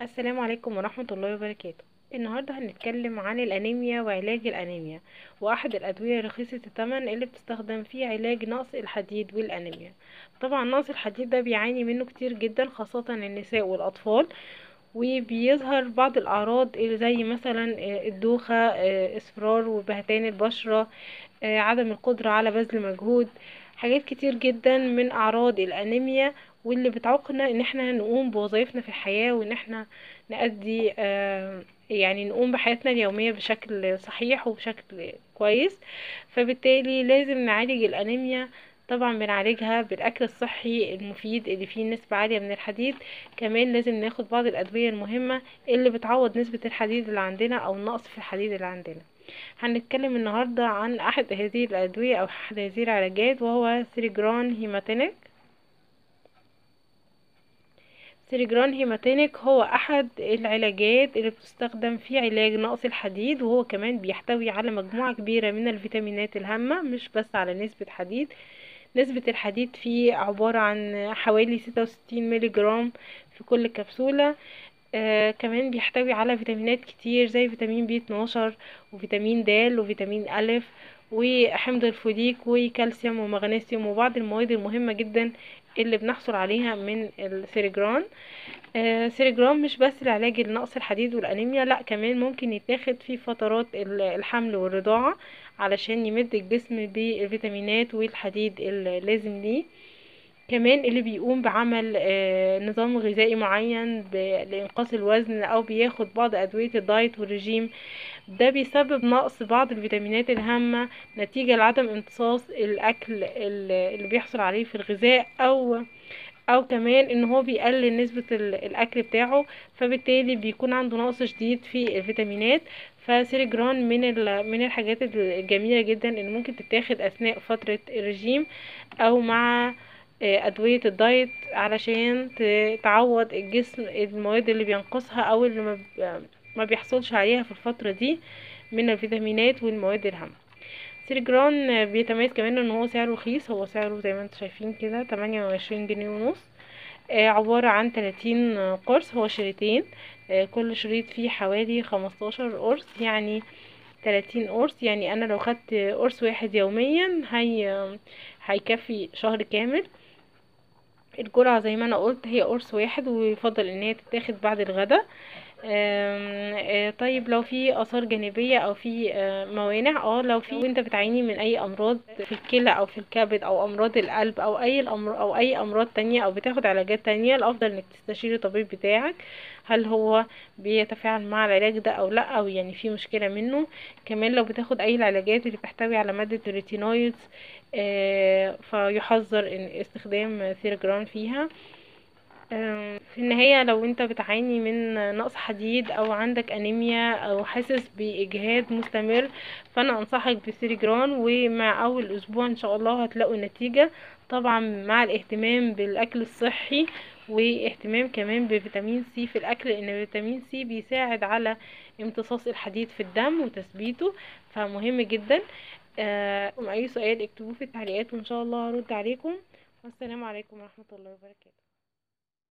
السلام عليكم ورحمة الله وبركاته. النهاردة هنتكلم عن الأنيميا وعلاج الأنيميا، وأحد الأدوية رخيصة الثمن اللي بتستخدم في علاج نقص الحديد والأنيميا. طبعا نقص الحديد ده بيعاني منه كتير جدا، خاصة النساء والأطفال، وبيظهر بعض الأعراض اللي زي مثلا الدوخة، اصفرار وبهتان البشرة، عدم القدرة على بذل مجهود. حاجات كتير جدا من أعراض الأنيميا، واللي بتعوقنا ان احنا نقوم بوظائفنا في الحياة، وان احنا نأدي يعني نقوم بحياتنا اليومية بشكل صحيح وبشكل كويس. فبالتالي لازم نعالج الأنيميا. طبعا بنعالجها بالأكل الصحي المفيد اللي فيه نسبة عالية من الحديد. كمان لازم ناخد بعض الأدوية المهمة اللي بتعوض نسبة الحديد اللي عندنا أو النقص في الحديد اللي عندنا. هنتكلم النهاردة عن أحد هذه الأدوية أو أحد هذه العلاجات، وهو سيريجران هيماتينيك. سيريجران هيماتينيك هو أحد العلاجات اللي بتستخدم في علاج نقص الحديد، وهو كمان بيحتوي على مجموعة كبيرة من الفيتامينات الهامة، مش بس على نسبة حديد. نسبة الحديد فيه عبارة عن حوالي 66 ميلي جرام في كل كبسولة. كمان بيحتوي على فيتامينات كتير زي فيتامين بي 12 وفيتامين د وفيتامين ألف وحمض الفوليك وكالسيوم ومغنيسيوم وبعض المواد المهمة جدا اللي بنحصل عليها من السيريجران. سيريجرام مش بس لعلاج النقص الحديد والأنيميا، لا كمان ممكن يتاخد في فترات الحمل والرضاعة علشان يمد الجسم بالفيتامينات والحديد اللازم ليه. كمان اللي بيقوم بعمل نظام غذائي معين لإنقاص الوزن، أو بياخد بعض أدوية الدايت والرجيم، ده بيسبب نقص بعض الفيتامينات الهامة نتيجة لعدم امتصاص الأكل اللي بيحصل عليه في الغذاء، أو كمان إن هو بيقلل نسبة الأكل بتاعه، فبالتالي بيكون عنده نقص شديد في الفيتامينات. فسيريجران من الحاجات الجميلة جدا اللي ممكن تتاخد أثناء فترة الرجيم، أو مع أدوية الدايت، علشان تعوض الجسم المواد اللي بينقصها أو اللي ما بيحصلش عليها في الفترة دي من الفيتامينات والمواد الهامة. سيرجران بيتميز كمان ان هو سعره رخيص، هو سعره زي ما انتم شايفين كده 28 جنيه ونص. عبارة عن 30 قرص، هو شريطين. كل شريط فيه حوالي 15 قرص، يعني 30 قرص. يعني انا لو خدت قرص واحد يوميا هيكفي شهر كامل. الجرعة زي ما انا قلت هي قرص واحد، ويفضل ان هي تتاخد بعد الغداء. طيب لو في اثار جانبيه او في موانع، لو انت بتعاني من اي امراض في الكلى او في الكبد او امراض القلب او اي الامر او اي امراض تانية، او بتاخد علاجات تانية، الافضل انك تستشير الطبيب بتاعك هل هو بيتفاعل مع العلاج ده او لا، او يعني في مشكله منه. كمان لو بتاخد اي العلاجات اللي بتحتوي على ماده الريتينويدز، فيحذر ان استخدام ثيرجران فيها. في النهاية لو انت بتعاني من نقص حديد او عندك انيميا او حاسس باجهاد مستمر، فانا انصحك بسيريجران، ومع اول اسبوع ان شاء الله هتلاقوا النتيجة. طبعا مع الاهتمام بالاكل الصحي، واهتمام كمان بفيتامين سي في الاكل، لان فيتامين سي بيساعد على امتصاص الحديد في الدم وتثبيته، فمهم جدا. اي سؤال اكتبوه في التعليقات وان شاء الله هرد عليكم. والسلام عليكم ورحمة الله وبركاته.